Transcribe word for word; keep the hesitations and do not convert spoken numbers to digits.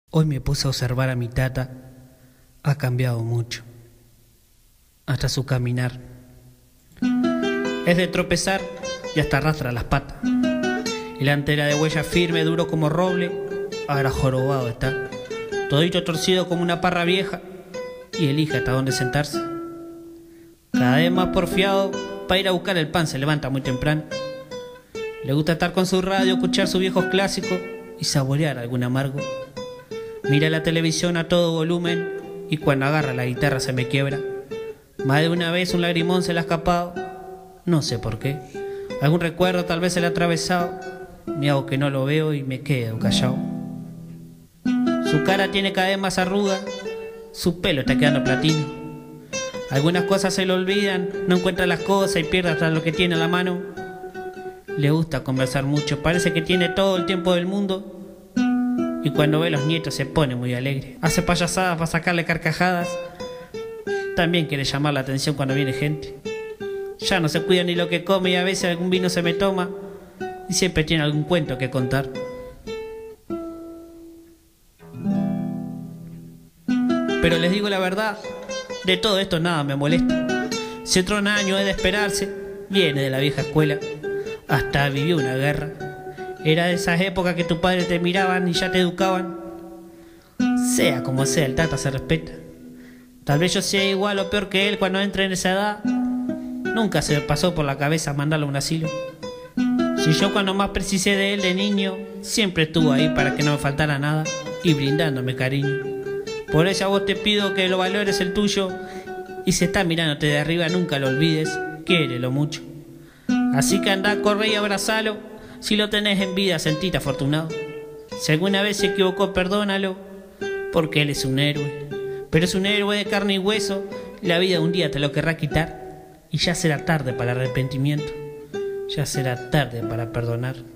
Hoy me puse a observar a mi tata. Ha cambiado mucho, hasta su caminar. Es de tropezar y hasta arrastra las patas. Y la antera de huella firme, duro como roble, ahora jorobado está, todito torcido como una parra vieja, y elige hasta dónde sentarse. Cada vez más porfiado, para ir a buscar el pan se levanta muy temprano. Le gusta estar con su radio, escuchar sus viejos clásicos y saborear algún amargo. Mira la televisión a todo volumen y cuando agarra la guitarra se me quiebra. Más de una vez un lagrimón se le ha escapado, no sé por qué. Algún recuerdo tal vez se le ha atravesado. Me hago que no lo veo y me quedo callado. Su cara tiene cada vez más arruga, su pelo está quedando platino. Algunas cosas se le olvidan, no encuentra las cosas y pierde hasta lo que tiene a la mano. Le gusta conversar mucho, parece que tiene todo el tiempo del mundo. Y cuando ve a los nietos se pone muy alegre. Hace payasadas para sacarle carcajadas. También quiere llamar la atención cuando viene gente. Ya no se cuida ni lo que come y a veces algún vino se me toma. Y siempre tiene algún cuento que contar. Pero les digo la verdad, de todo esto nada me molesta. Si otro año es de esperarse, viene de la vieja escuela. Hasta vivió una guerra. Era de esas épocas que tus padres te miraban y ya te educaban. Sea como sea, el tata se respeta. Tal vez yo sea igual o peor que él cuando entre en esa edad. Nunca se me pasó por la cabeza mandarlo a un asilo. Si yo cuando más precisé de él de niño, siempre estuvo ahí para que no me faltara nada y brindándome cariño. Por eso a vos te pido que lo valores el tuyo y si está mirándote de arriba nunca lo olvides, quiérelo mucho. Así que andá, corre y abrazalo. Si lo tenés en vida, sentite afortunado. Si alguna vez se equivocó, perdónalo, porque él es un héroe. Pero es un héroe de carne y hueso. La vida un día te lo querrá quitar y ya será tarde para el arrepentimiento. Ya será tarde para perdonar.